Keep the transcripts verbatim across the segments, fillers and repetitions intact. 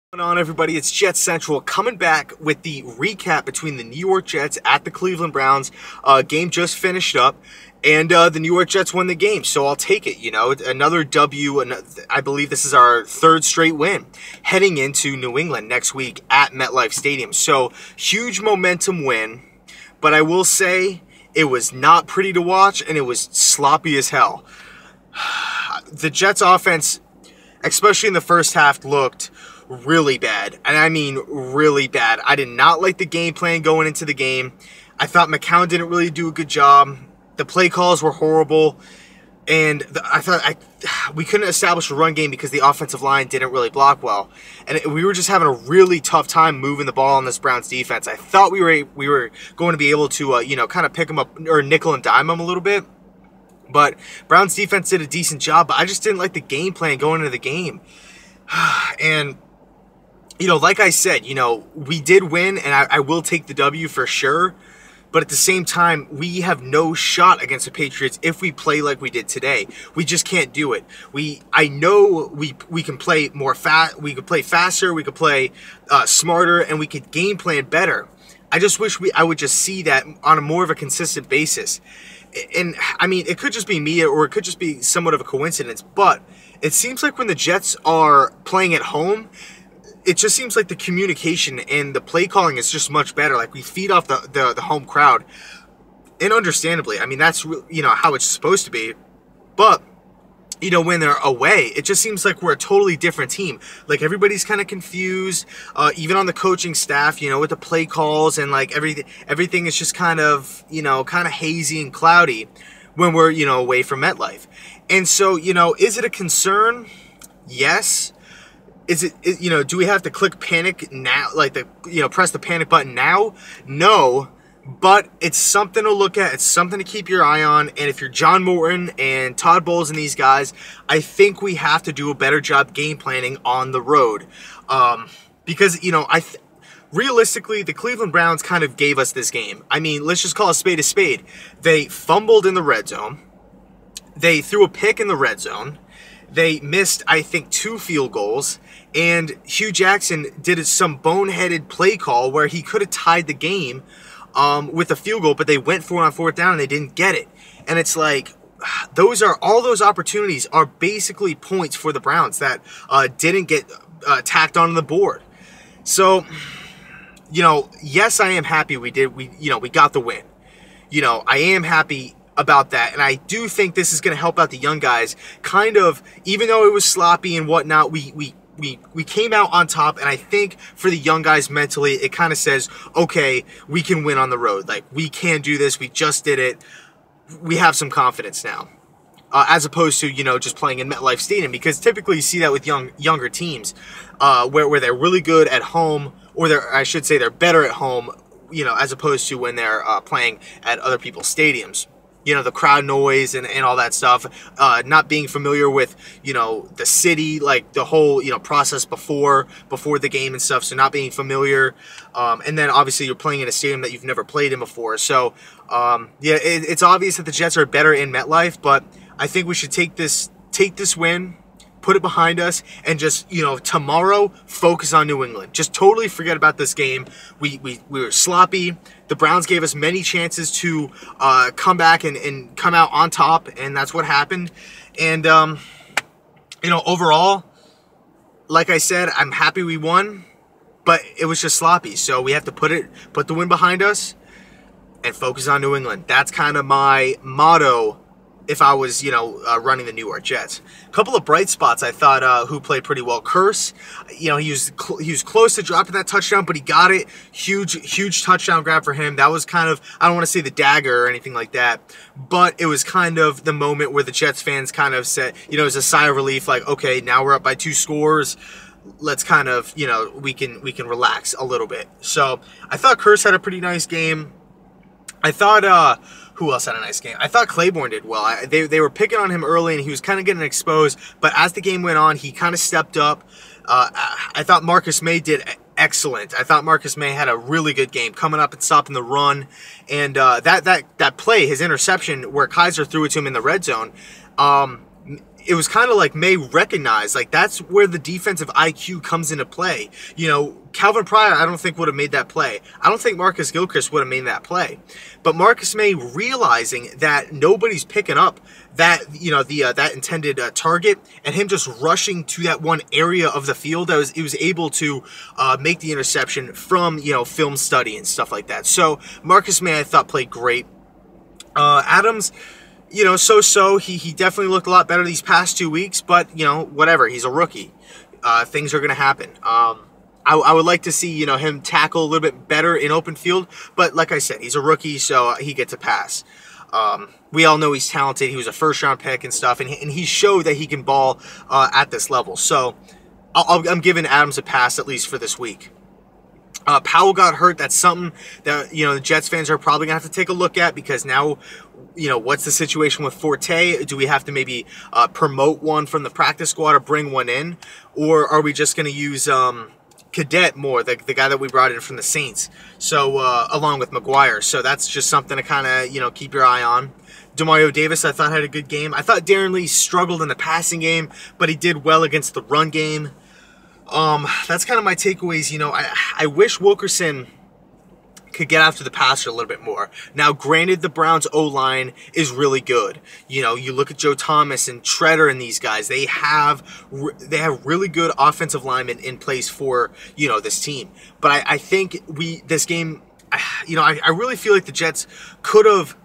What's going on, everybody? It's Jets Central coming back with the recap between the New York Jets at the Cleveland Browns. Uh, game just finished up, and uh, the New York Jets won the game, so I'll take it. You know, another W, and I believe this is our third straight win heading into New England next week at MetLife Stadium. So huge momentum win, but I will say it was not pretty to watch, and it was sloppy as hell. The Jets offense, especially in the first half, looked really bad. And I mean really bad. I did not like the game plan going into the game. I thought McCown didn't really do a good job. The play calls were horrible. And the, I thought I we couldn't establish a run game because the offensive line didn't really block well. And it, we were just having a really tough time moving the ball on this Browns defense. I thought we were we were going to be able to, uh, you know, kind of pick them up or nickel and dime them a little bit. But Browns defense did a decent job. But I just didn't like the game plan going into the game. And you know, like I said, you know, we did win, and I, I will take the W for sure. But at the same time, we have no shot against the Patriots if we play like we did today. We just can't do it. We, I know we we can play more fast. We could play faster. We could play uh, smarter, and we could game plan better. I just wish we I would just see that on a more of a consistent basis. And I mean, it could just be me, or it could just be somewhat of a coincidence. But it seems like when the Jets are playing at home, it just seems like the communication and the play calling is just much better. Like, we feed off the, the, the home crowd. And understandably, I mean, that's, you know, how it's supposed to be. But, you know, when they're away, it just seems like we're a totally different team. Like, everybody's kind of confused, uh, even on the coaching staff, you know, with the play calls, and, like, everything, everything is just kind of, you know, kind of hazy and cloudy when we're, you know, away from MetLife. And so, you know, is it a concern? Yes. Is it, is, you know, do we have to click panic now, like the, you know, press the panic button now? No, but it's something to look at. It's something to keep your eye on. And if you're John Morton and Todd Bowles and these guys, I think we have to do a better job game planning on the road. Um, because, you know, I th realistically, the Cleveland Browns kind of gave us this game. I mean, let's just call a spade a spade. They fumbled in the red zone. They threw a pick in the red zone. They missed, I think, two field goals, and Hugh Jackson did some boneheaded play call where he could have tied the game um, with a field goal, but they went for it on fourth down and they didn't get it. And it's like, those are all those opportunities are basically points for the Browns that uh, didn't get uh, tacked on the board. So, you know, yes, I am happy we did. We, you know, we got the win. You know, I am happy about that, and I do think this is going to help out the young guys. Kind of, even though it was sloppy and whatnot, we we we we came out on top, and I think for the young guys mentally, it kind of says, okay, we can win on the road. Like, we can do this. We just did it. We have some confidence now, uh, as opposed to, you know, just playing in MetLife Stadium, because typically you see that with young younger teams, uh, where where they're really good at home, or they're I should say they're better at home, you know, as opposed to when they're uh, playing at other people's stadiums. You know, the crowd noise and, and all that stuff, uh, not being familiar with, you know, the city, like the whole, you know, process before before the game and stuff, so not being familiar. Um, and then obviously you're playing in a stadium that you've never played in before. So, um, yeah, it, it's obvious that the Jets are better in MetLife, but I think we should take this, take this win, put it behind us, and just, you know, tomorrow focus on New England. Just totally forget about this game. We we, we were sloppy. The Browns gave us many chances to uh, come back and, and come out on top, and that's what happened. And, um, you know, overall, like I said, I'm happy we won, but it was just sloppy. So we have to put it, put the win behind us and focus on New England. That's kind of my motto if I was, you know, uh, running the New York Jets. A couple of bright spots I thought uh, who played pretty well. Kearse, you know, he was he was close to dropping that touchdown, but he got it. Huge, huge touchdown grab for him. That was kind of, I don't want to say the dagger or anything like that, but it was kind of the moment where the Jets fans kind of said, you know, it was a sigh of relief, like, okay, now we're up by two scores. Let's kind of, you know, we can we can relax a little bit. So I thought Kearse had a pretty nice game. I thought, uh, who else had a nice game? I thought Claiborne did well. I, they, they were picking on him early, and he was kind of getting exposed. But as the game went on, he kind of stepped up. Uh, I, I thought Marcus May did excellent. I thought Marcus May had a really good game, coming up and stopping the run. And uh, that, that, that play, his interception, where Kaiser threw it to him in the red zone, um, it was kind of like May recognized, like, that's where the defensive I Q comes into play. You know, Calvin Pryor, I don't think would have made that play. I don't think Marcus Gilchrist would have made that play. But Marcus May realizing that nobody's picking up that, you know, the uh, that intended uh, target, and him just rushing to that one area of the field, that was he was able to uh, make the interception from, you know, film study and stuff like that. So Marcus May, I thought, played great. Uh, Adams, you know, so-so. He, he definitely looked a lot better these past two weeks, but, you know, whatever. He's a rookie. Uh, things are going to happen. Um, I, I would like to see, you know, him tackle a little bit better in open field, but like I said, he's a rookie, so he gets a pass. Um, we all know he's talented. He was a first-round pick and stuff, and he, and he showed that he can ball uh, at this level. So I'll, I'm giving Adams a pass, at least for this week. Uh, Powell got hurt. That's something that, you know, the Jets fans are probably going to have to take a look at, because now, you know, what's the situation with Forte? Do we have to maybe uh, promote one from the practice squad or bring one in? Or are we just going to use um, Cadet more, the, the guy that we brought in from the Saints, so uh, along with McGuire? So that's just something to kind of, you know, keep your eye on. Demario Davis, I thought, had a good game. I thought Darren Lee struggled in the passing game, but he did well against the run game. Um, that's kind of my takeaways. You know, I, I wish Wilkerson could get after the passer a little bit more. Now, granted, the Browns' O-line is really good. You know, you look at Joe Thomas and Treader and these guys. They have they have really good offensive linemen in place for, you know, this team. But I, I think we this game, you know, I, I really feel like the Jets could have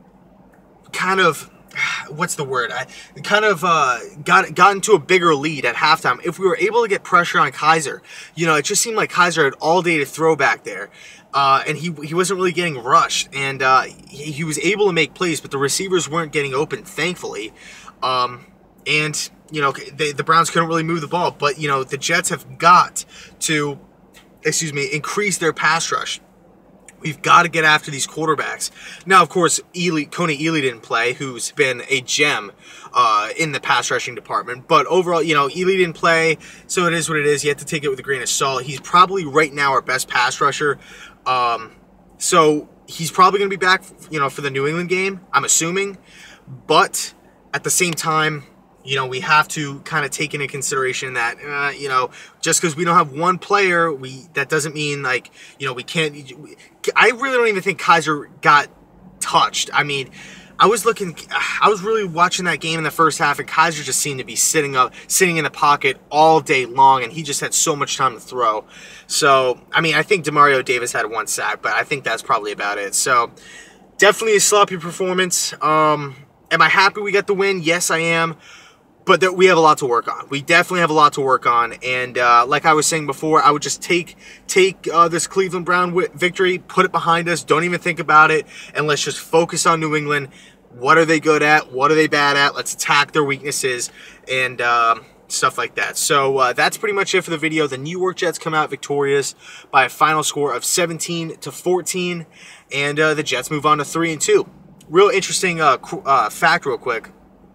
kind of, what's the word? I kind of uh, got got into a bigger lead at halftime. If we were able to get pressure on Kaiser, you know, it just seemed like Kaiser had all day to throw back there, uh, and he he wasn't really getting rushed, and uh, he, he was able to make plays, but the receivers weren't getting open, thankfully. Um, and you know, they, the Browns couldn't really move the ball, but you know, the Jets have got to, excuse me, increase their pass rush. We've got to get after these quarterbacks. Now, of course, Ely, Coney Ely didn't play, who's been a gem uh, in the pass rushing department. But overall, you know, Ely didn't play, so it is what it is. You have to take it with a grain of salt. He's probably right now our best pass rusher. Um, so he's probably going to be back, you know, for the New England game, I'm assuming. But at the same time, you know, we have to kind of take into consideration that, uh, you know, just because we don't have one player, we that doesn't mean, like, you know, we can't. We, I really don't even think Kaiser got touched. I mean, I was looking, I was really watching that game in the first half, and Kaiser just seemed to be sitting up, sitting in the pocket all day long, and he just had so much time to throw. So, I mean, I think Demario Davis had one sack, but I think that's probably about it. So, definitely a sloppy performance. Um, am I happy we got the win? Yes, I am. But that we have a lot to work on. We definitely have a lot to work on. And uh, like I was saying before, I would just take take uh, this Cleveland Brown victory, put it behind us, don't even think about it, and let's just focus on New England. What are they good at? What are they bad at? Let's attack their weaknesses and um, stuff like that. So uh, that's pretty much it for the video. The New York Jets come out victorious by a final score of seventeen to fourteen, and uh, the Jets move on to three and two. Real interesting uh, uh, fact real quick.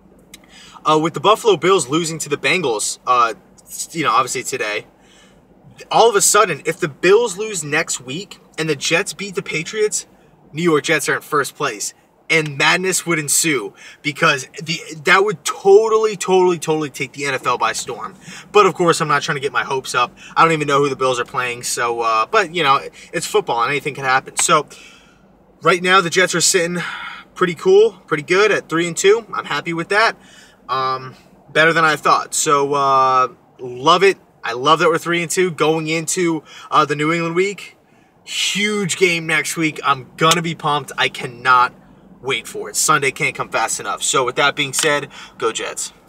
Uh, with the Buffalo Bills losing to the Bengals, uh, you know, obviously today, all of a sudden, if the Bills lose next week and the Jets beat the Patriots, New York Jets are in first place. And madness would ensue, because the that would totally, totally, totally take the N F L by storm. But, of course, I'm not trying to get my hopes up. I don't even know who the Bills are playing. So, uh, but, you know, it's football and anything can happen. So, right now, the Jets are sitting pretty cool, pretty good at three and two. I'm happy with that. Um, better than I thought. So, uh, love it. I love that we're three and two going into uh, the New England week. Huge game next week. I'm gonna be pumped. I cannot wait for it. Sunday can't come fast enough. So, with that being said, go Jets.